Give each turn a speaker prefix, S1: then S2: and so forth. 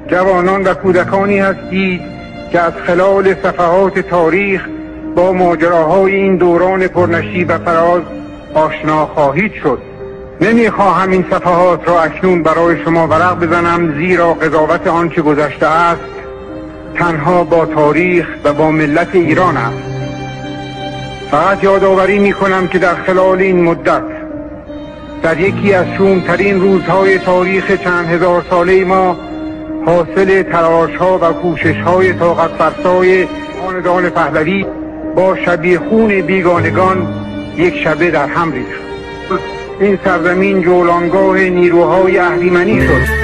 S1: جوانان و کودکانی هستید که از خلال صفحات تاریخ با ماجراهای این دوران پرنشیب و فراز آشنا خواهید شد. نمیخواهم این صفحات را اکنون برای شما ورق بزنم، زیرا قضاوت آنچه گذشته است تنها با تاریخ و با ملت ایران است. فقط یادآوری میکنم که در خلال این مدت در یکی از شومترین روزهای تاریخ چند هزار ساله ما حاصل تلاش‌ها و کوشش‌های طاقت فرسای خاندان پهلوی با شبیخون بیگانگان یک شبه در هم ریخت. این سرزمین جولانگاه نیروهای اهریمنی شد.